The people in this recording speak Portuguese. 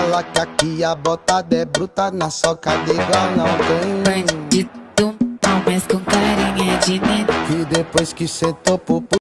ela que aqui a botada é bruta, na socada igual não tem. Bandido, não, mas com carinha de nene. E depois que sentou pro